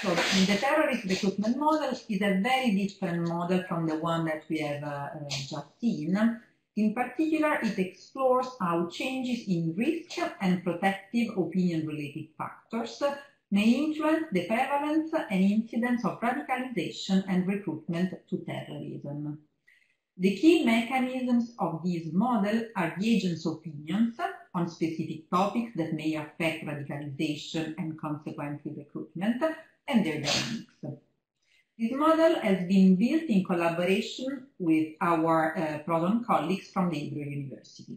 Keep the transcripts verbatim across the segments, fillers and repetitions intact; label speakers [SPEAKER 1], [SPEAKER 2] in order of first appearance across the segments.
[SPEAKER 1] So the terrorist recruitment model is a very different model from the one that we have uh, uh, just seen. In particular, it explores how changes in risk and protective opinion-related factors may influence the prevalence and incidence of radicalization and recruitment to terrorism. The key mechanisms of this model are the agent's opinions on specific topics that may affect radicalization and consequently recruitment, and their dynamics. This model has been built in collaboration with our uh, Proton colleagues from the Hebrew University.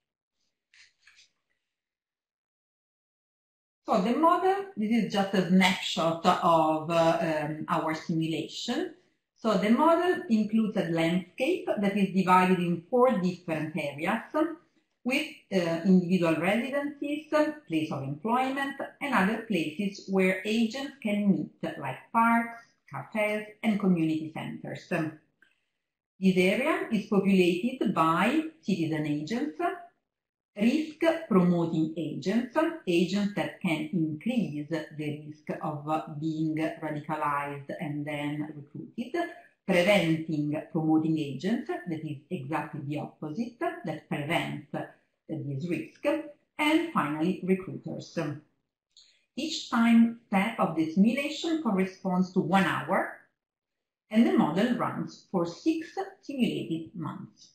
[SPEAKER 1] So the model, this is just a snapshot of uh, um, our simulation. So the model includes a landscape that is divided in four different areas with uh, individual residencies, place of employment, and other places where agents can meet, like parks, cafes, and community centers. This area is populated by citizen agents, risk-promoting agents, agents that can increase the risk of being radicalized and then recruited, preventing promoting agents, that is exactly the opposite, that prevents this risk, and finally recruiters. Each time step of the simulation corresponds to one hour, and the model runs for six simulated months.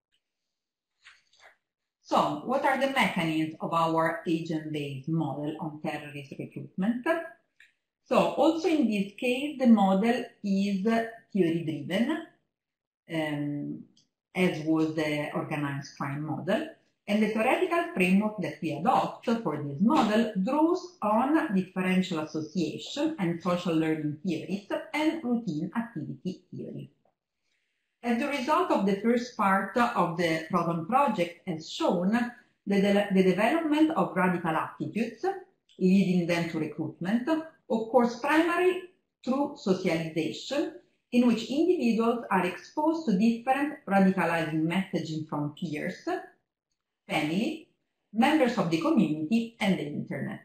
[SPEAKER 1] So, what are the mechanisms of our agent-based model on terrorist recruitment? So, also in this case, the model is theory-driven, um, as was the organized crime model, and the theoretical framework that we adopt for this model draws on differential association and social learning theories and routine activity theory. As a result of the first part of the Proton project has shown, the, de the development of radical attitudes, leading them to recruitment, occurs primarily through socialization, in which individuals are exposed to different radicalizing messaging from peers, family, members of the community, and the internet.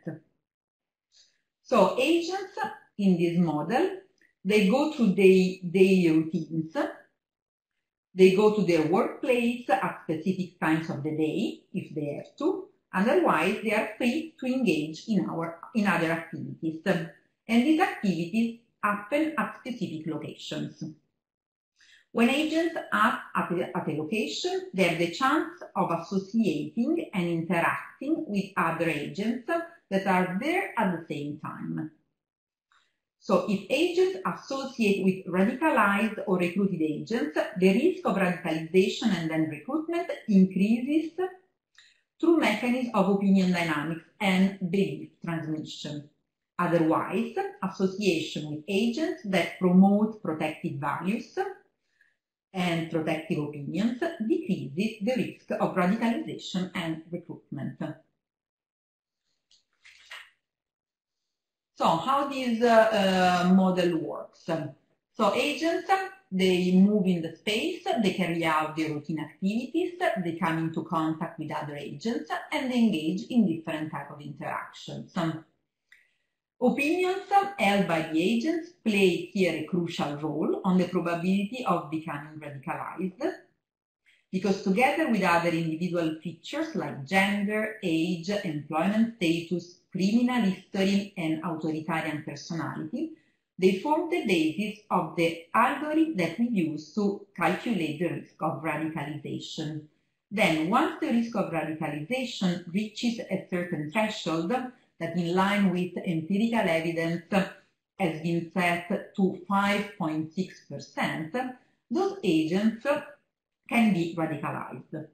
[SPEAKER 1] So agents in this model, they go through their daily routines. They go to their workplace at specific times of the day, if they have to. Otherwise, they are free to engage in, our, in other activities. And these activities happen at specific locations. When agents are at a, at a location, they have the chance of associating and interacting with other agents that are there at the same time. So if agents associate with radicalized or recruited agents, the risk of radicalization and then recruitment increases through mechanisms of opinion dynamics and belief transmission. Otherwise, association with agents that promote protective values and protective opinions decreases the risk of radicalization and recruitment. So how this uh, uh, model works? So agents, they move in the space, they carry out their routine activities, they come into contact with other agents, and they engage in different types of interactions. Opinions held by the agents play here a crucial role on the probability of becoming radicalized, because together with other individual features like gender, age, employment status, criminal history, and authoritarian personality, they form the basis of the algorithm that we use to calculate the risk of radicalization. Then, once the risk of radicalization reaches a certain threshold, that in line with empirical evidence has been set to five point six percent, those agents can be radicalized.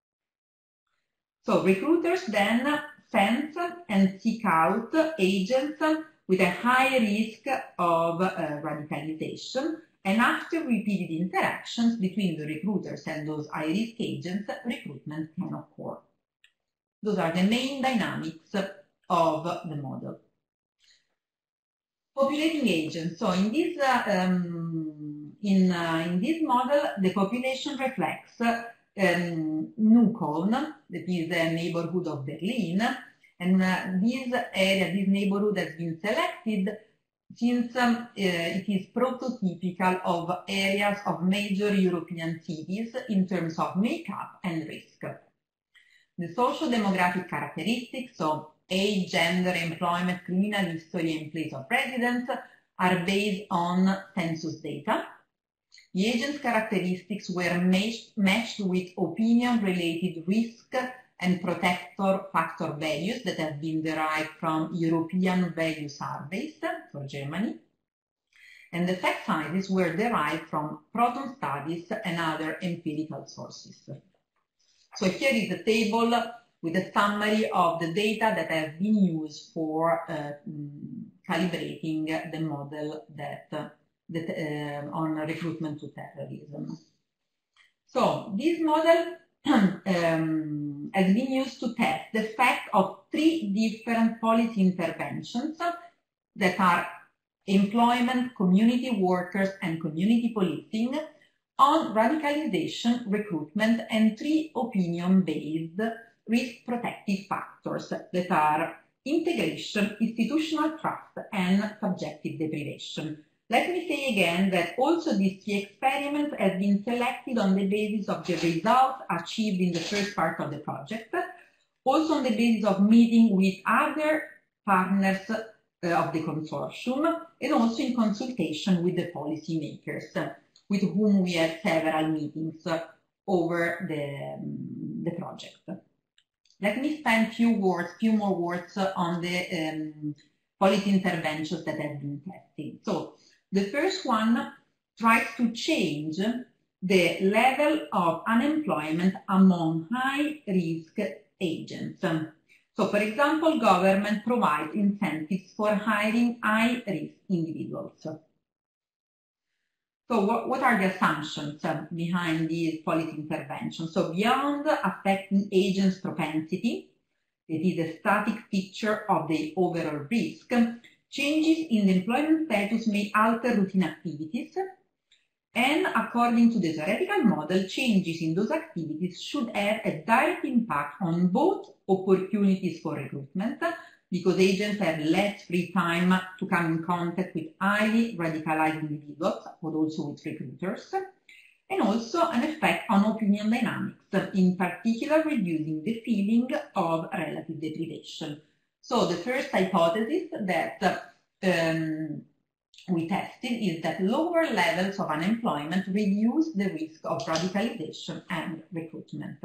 [SPEAKER 1] So recruiters then sense and seek out agents with a high risk of uh, radicalization, and after repeated interactions between the recruiters and those high-risk agents, recruitment can occur. Those are the main dynamics of the model. Populating agents. So in this uh, um, in uh, in this model, the population reflects um, Neukölln, that is a neighborhood of Berlin, and uh, this area, this neighborhood has been selected since um, uh, it is prototypical of areas of major European cities in terms of makeup and risk. The socio-demographic characteristics of age, gender, employment, criminal history, and place of residence are based on census data. The agent's characteristics were matched, matched with opinion-related risk and protector factor values that have been derived from European value surveys for Germany. And the fact sizes were derived from Proton studies and other empirical sources. So here is a table with a summary of the data that have been used for uh, calibrating the model that, uh, that uh, on recruitment to terrorism. So this model um, has been used to test the effect of three different policy interventions that are employment, community workers, and community policing on radicalization, recruitment, and three opinion-based risk protective factors that are integration, institutional trust, and subjective deprivation. Let me say again that also these three experiments have been selected on the basis of the results achieved in the first part of the project, also on the basis of meeting with other partners uh, of the consortium, and also in consultation with the policymakers, uh, with whom we had several meetings uh, over the, um, the project. Let me spend few words, few more words uh, on the um, policy interventions that have been tested. So, the first one tries to change the level of unemployment among high-risk agents. So, for example, government provides incentives for hiring high-risk individuals. So, what, what are the assumptions behind these policy interventions? So, beyond affecting agents' propensity, that is a static feature of the overall risk, changes in the employment status may alter routine activities, and according to the theoretical model, changes in those activities should have a direct impact on both opportunities for recruitment, because agents have less free time to come in contact with highly radicalized individuals, but also with recruiters, and also an effect on opinion dynamics, in particular reducing the feeling of relative deprivation. So the first hypothesis that um, we tested is that lower levels of unemployment reduce the risk of radicalization and recruitment.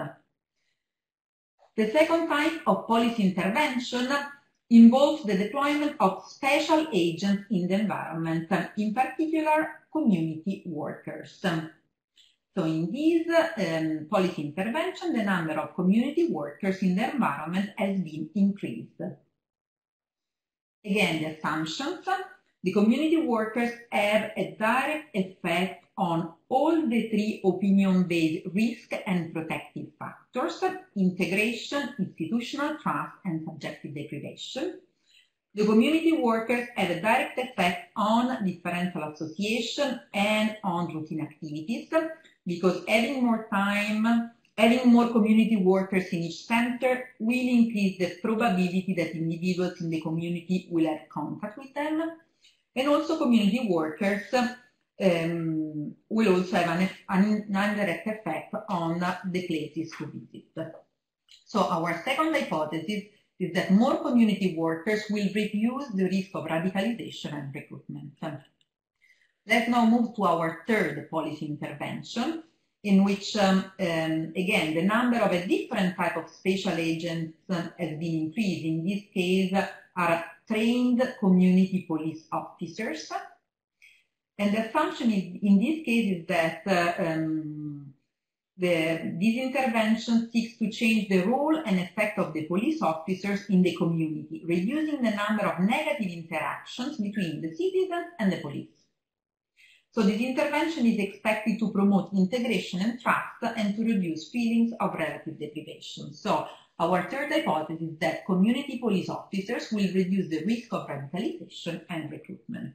[SPEAKER 1] The second type of policy intervention involves the deployment of special agents in the environment, in particular community workers. So in this um, policy intervention, the number of community workers in the environment has been increased. Again, the assumptions, the community workers have a direct effect on all the three opinion-based risk and protective factors: integration, institutional trust, and subjective deprivation. The community workers have a direct effect on differential association and on routine activities, because having more time, having more community workers in each center will increase the probability that individuals in the community will have contact with them. And also community workers um, will also have an, an indirect effect on the places to visit. So our second hypothesis is that more community workers will reduce the risk of radicalization and recruitment. Let's now move to our third policy intervention, in which, um, um, again, the number of a different type of special agents um, has been increased. In this case, are trained community police officers. And the assumption is, in this case is that uh, um, the, this intervention seeks to change the role and effect of the police officers in the community, reducing the number of negative interactions between the citizens and the police. So this intervention is expected to promote integration and trust and to reduce feelings of relative deprivation. So our third hypothesis is that community police officers will reduce the risk of radicalization and recruitment.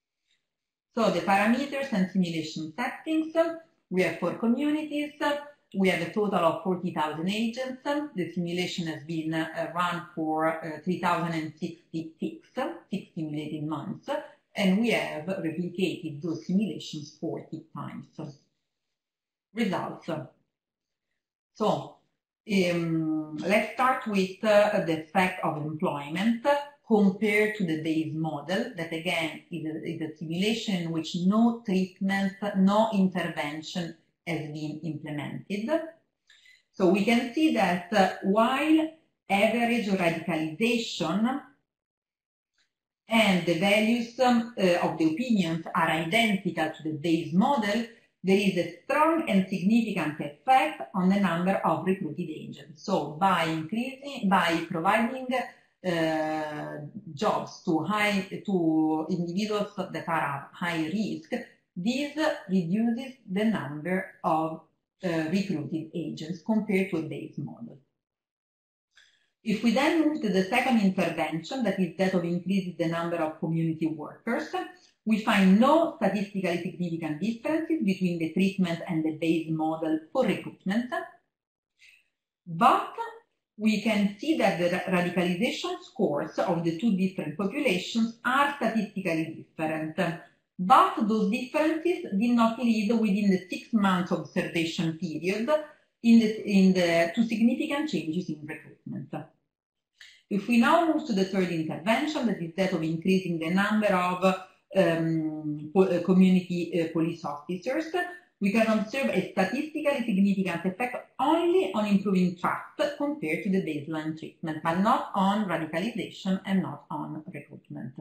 [SPEAKER 1] So the parameters and simulation settings we have for communities we have a total of forty thousand agents. The simulation has been uh, run for uh, three thousand sixty-six, six simulated months, and we have replicated those simulations forty times. Results. So, um, let's start with uh, the effect of employment compared to the base model, that again is a, is a simulation in which no treatment, no intervention has been implemented. So we can see that uh, while average radicalization and the values um, uh, of the opinions are identical to the base model, there is a strong and significant effect on the number of recruited agents. So by increasing, by providing uh, jobs to high to individuals that are at high risk, this reduces the number of uh, recruited agents compared to a base model. If we then move to the second intervention, that is that of increasing the number of community workers, we find no statistically significant differences between the treatment and the base model for recruitment, but we can see that the radicalization scores of the two different populations are statistically different. But those differences did not lead within the six months observation period in the, in the, to significant changes in recruitment. If we now move to the third intervention, that is that of increasing the number of um, community uh, police officers, we can observe a statistically significant effect only on improving trust compared to the baseline treatment, but not on radicalization and not on recruitment.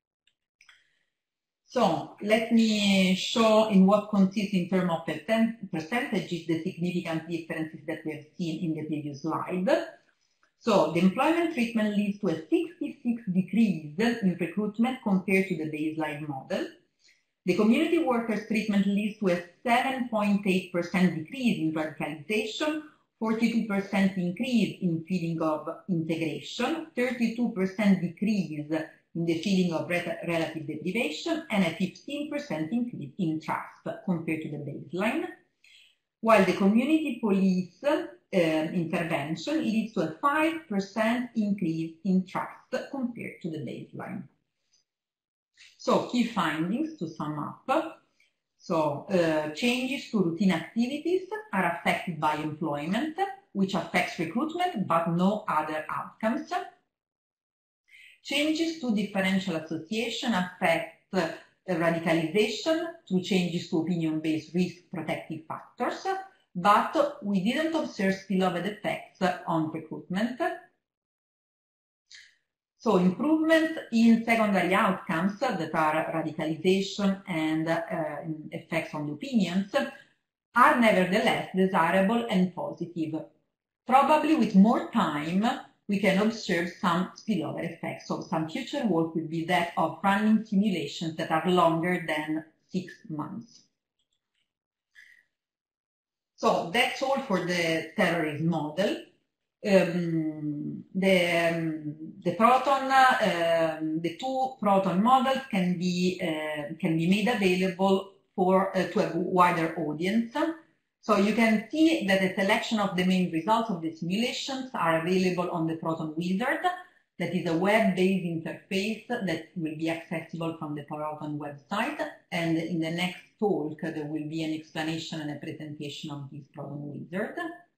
[SPEAKER 1] So let me show in what consists in terms of percentages the significant differences that we have seen in the previous slide. So the employment treatment leads to a sixty-six decrease in recruitment compared to the baseline model. The community workers treatment leads to a seven point eight percent decrease in radicalization, forty-two percent increase in feeling of integration, thirty-two percent decrease in the feeling of relative deprivation, and a fifteen percent increase in trust compared to the baseline, while the community police uh, intervention leads to a five percent increase in trust compared to the baseline. So, key findings to sum up. So, uh, changes to routine activities are affected by employment, which affects recruitment but no other outcomes. Changes to differential association affect uh, radicalization through changes to opinion-based risk protective factors, but we didn't observe spillover effects on recruitment. So improvements in secondary outcomes that are radicalization and uh, effects on the opinions are nevertheless desirable and positive. Probably with more time, we can observe some spillover effects. So some future work will be that of running simulations that are longer than six months. So that's all for the terrorism model. Um, the, um, the proton, uh, um, the two proton models can be uh, can be made available for uh, to a wider audience. So you can see that a selection of the main results of the simulations are available on the Proton Wizard. That is a web-based interface that will be accessible from the Proton website. And in the next talk, there will be an explanation and a presentation of this Proton Wizard.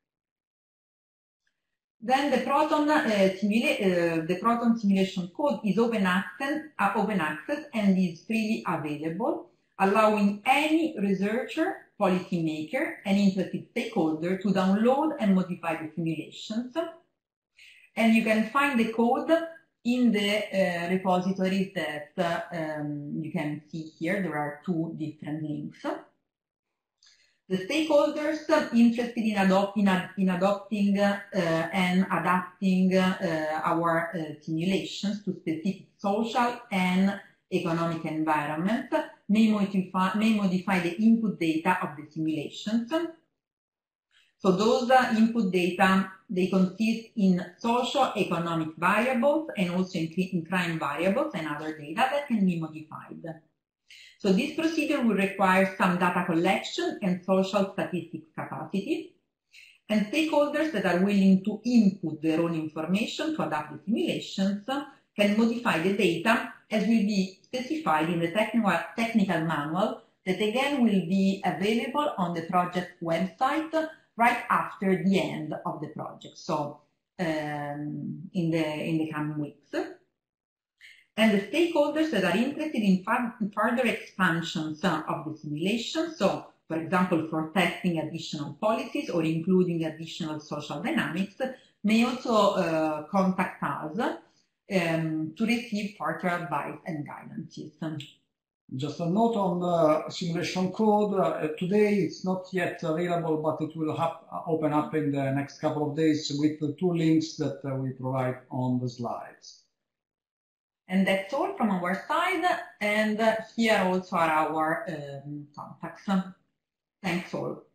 [SPEAKER 1] Then the Proton, uh, simula uh, the Proton simulation code is open access, uh, open access and is freely available, allowing any researcher, policymaker, and interested stakeholder to download and modify the simulations. And you can find the code in the uh, repositories that uh, um, you can see here. There are two different links. The stakeholders interested in, adopt, in, ad, in adopting uh, and adapting uh, our uh, simulations to specific social and economic environment may modify, may modify the input data of the simulations. So those uh, input data, they consist in socio-economic variables and also in, in crime variables and other data that can be modified. So this procedure will require some data collection and social statistics capacity. and stakeholders that are willing to input their own information to adapt the simulations can modify the data as will be specified in the technical, technical manual that again will be available on the project website right after the end of the project, so um, in, the, in the coming weeks. And the stakeholders that are interested in further expansions of the simulation, so for example for testing additional policies or including additional social dynamics, may also uh, contact us um, to receive further advice and guidances.
[SPEAKER 2] Just a note on the simulation code. Uh, today it's not yet available, but it will open up in the next couple of days with the two links that uh, we provide on the slides.
[SPEAKER 1] And that's all from our side, and uh, here also are our um, contacts. Thanks all.